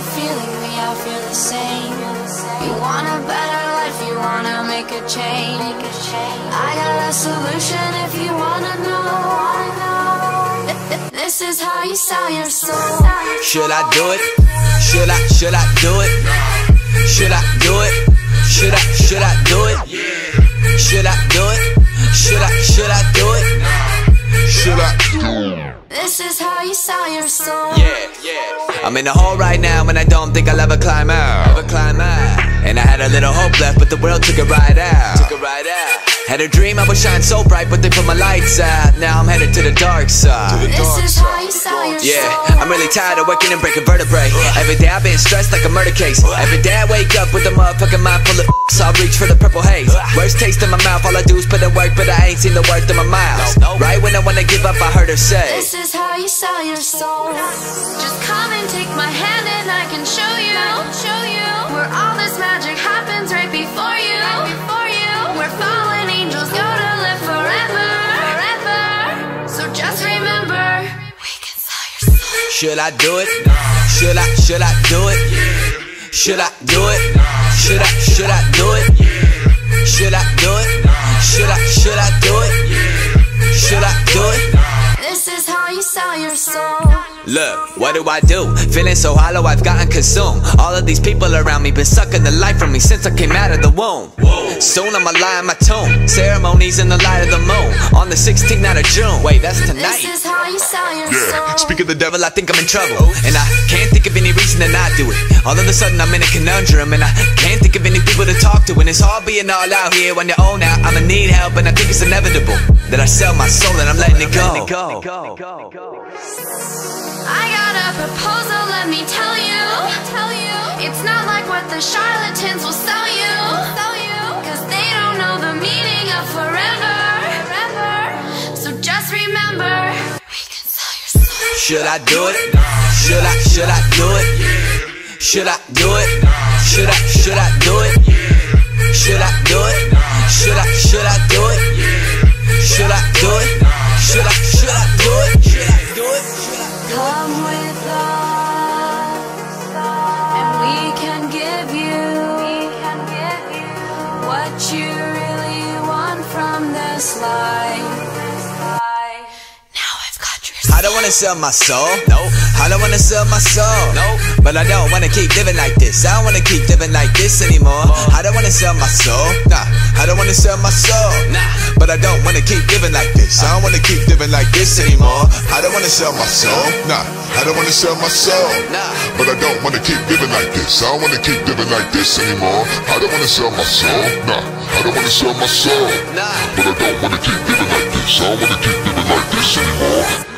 feeling, we all feel the same. You want a better life, you wanna make a change. I got a solution if you wanna know. This is how you sell your soul. Should I do it? Should I do it? Should I do it? Should I do it? Should I do it? Should I do it? Should I do it? This is how you sell your soul. Yeah. I'm in a hole right now and I don't think I'll ever climb out. And I had a little hope left, but the world took it right out. Had a dream I would shine so bright, but they put my lights out. Now I'm headed to the dark side. This is how you sell your soul. Yeah, I'm really tired of working and breaking vertebrae. Every day I've been stressed like a murder case. Every day I wake up with a motherfucking mind full of so I reach for the purple haze. Worst taste in my mouth, all I do is put in work, but I ain't seen the worth of my miles. Right when I wanna give up, I heard her say, this is how you sell your soul. Just come and take my hand and I can show you where all this magic happens right before you. Where fallen angels go to live forever. So just remember, we can sell your soul. should I do it? Should I do it? Should I do it? Should I do it? Should I do it? Should I do it? Should I do it? This is how you sell your soul. Look, what do I do? Feeling so hollow, I've gotten consumed. All of these people around me been sucking the life from me since I came out of the womb. Soon I'ma lie in my tomb. Ceremonies in the light of the moon on the 16th night of June. Wait, that's tonight. This is how you sell your soul. Speak of the devil, I think I'm in trouble, and I can't think of any reason to not do it. All of a sudden I'm in a conundrum, and I can't think of any people to talk to. And it's hard being all out here when you're old now. I'ma need help, and I think it's inevitable that I sell my soul and I'm letting it go. I got a proposal, let me tell you. It's not like what the charlatans will sell you. Cause they don't know the meaning of forever. So just remember, we can sell your soul. Should I do it? Should I do it? Should I do it? Should I do it? Should I do it? Should I do it? Should I do it? Should I do it? Should I do it? Come with us, and we can give you what you really want from this life. Now I've got your soul. I don't wanna sell my soul, no. I don't wanna sell my soul, no. But I don't wanna keep living like this. I don't wanna keep living like this anymore. I don't wanna sell my soul, nah. I don't wanna sell my soul, nah. But I don't wanna keep living like this. I don't wanna keep living like this anymore. I don't wanna sell my soul, nah. I don't wanna sell my soul, nah. but I don't wanna keep living like this. I don't wanna keep living like this anymore. I don't wanna sell my soul, nah. I don't wanna sell my soul, nah. but I don't wanna keep living like this. I don't wanna keep living like this anymore.